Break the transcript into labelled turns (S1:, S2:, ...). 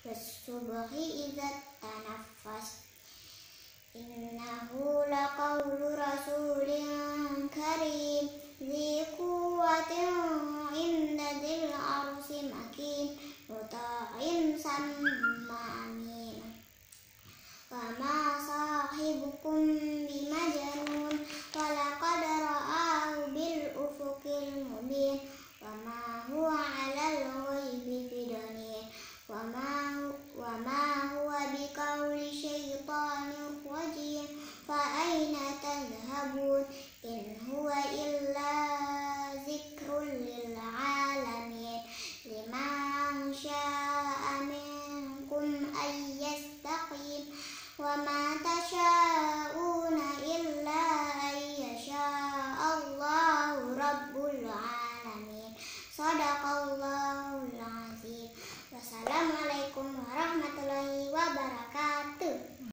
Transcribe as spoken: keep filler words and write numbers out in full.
S1: was-subhi idza tanaffas. Innahu laqawlu rasulin karim dzi quwwatin inda dzil arsi makin muta'in samma